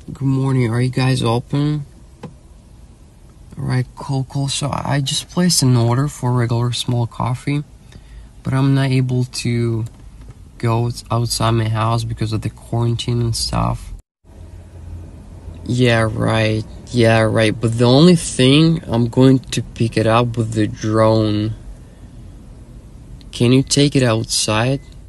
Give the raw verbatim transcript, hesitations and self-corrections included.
Good morning. Are you guys open? Alright, cool, cool. So I just placed an order for regular small coffee, but I'm not able to go outside my house because of the quarantine and stuff. Yeah, right. Yeah, right. But the only thing, I'm going to pick it up with the drone. Can you take it outside?